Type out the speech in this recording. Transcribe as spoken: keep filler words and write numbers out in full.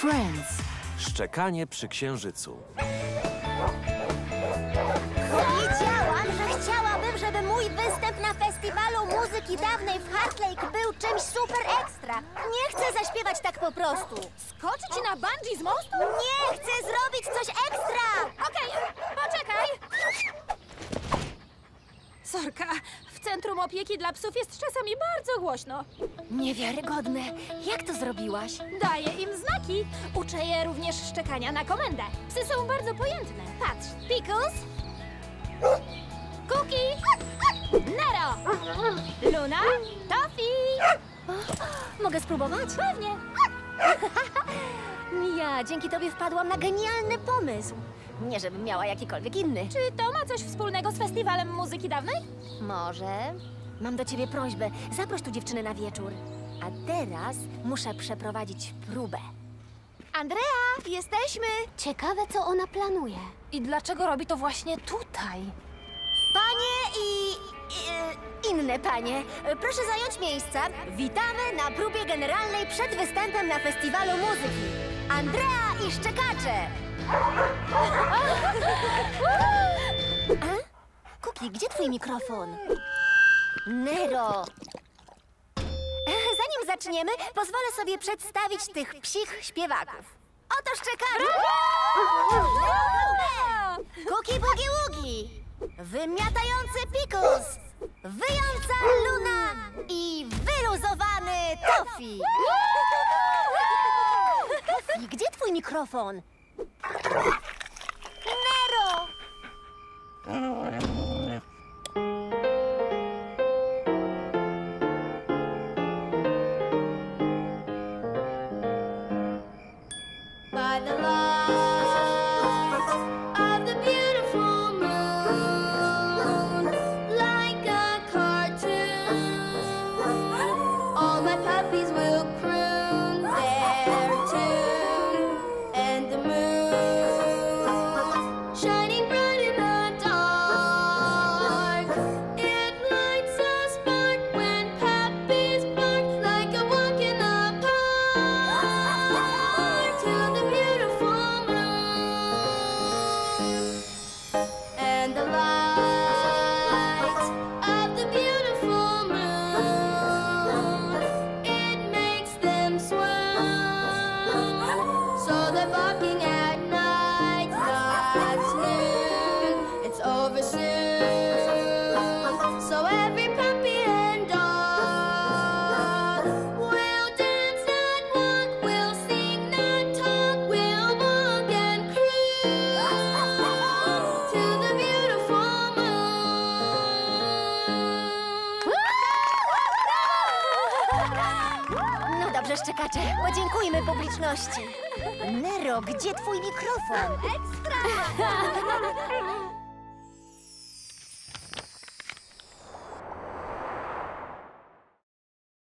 Friends. Szczekanie przy księżycu. Wiedziałam, że chciałabym, żeby mój występ na festiwalu muzyki dawnej w Heart Lake był czymś super ekstra. Nie chcę zaśpiewać tak po prostu. Skoczyć na bungee z mostu? Nie, chcę zrobić coś ekstra! Okej, poczekaj. Sorka, w Centrum Opieki dla Psów jest czasami bardzo głośno. Niewiarygodne. Jak to zrobiłaś? Daję im znaki. Uczę je również szczekania na komendę. Psy są bardzo pojętne. Patrz, Pickles, Cookie, Nero, Luna, Toffee. Mogę spróbować? Pewnie. Ja dzięki tobie wpadłam na genialny pomysł. Nie, żebym miała jakikolwiek inny. Czy to ma coś wspólnego z festiwalem muzyki dawnej? Może. Mam do ciebie prośbę. Zaproś tu dziewczynę na wieczór. A teraz muszę przeprowadzić próbę. Andrea, jesteśmy! Ciekawe, co ona planuje. I dlaczego robi to właśnie tutaj? Panie i... i inne panie, proszę zająć miejsca. Witamy na próbie generalnej przed występem na festiwalu muzyki. Andrea i szczekacze! A? Cookie, gdzie twój mikrofon? Nero! Zanim zaczniemy, pozwolę sobie przedstawić tych psich śpiewaków. Oto szczekacze! Cookie Boogie Woogie! Wymiatający Pickles! Wyjąca Luna! I wyluzowany Toffee! Toffee, gdzie twój mikrofon? Nero! By the light of the beautiful moon, like a cartoon, all my puppies will croon their tune, and the moon, shining bright in the dark, it lights a spark when puppies bark, like a walk in the park, to the beautiful moon, and the light of the beautiful moon, it makes them swoon, so they're barking at night, not noon, it's over soon, so every puppy and dog will dance and walk, will sing and talk, will walk and cruise to the beautiful moon. No dobrze, szczekacze, podziękujmy publiczności. Nero, gdzie twój mikrofon? Ekstra!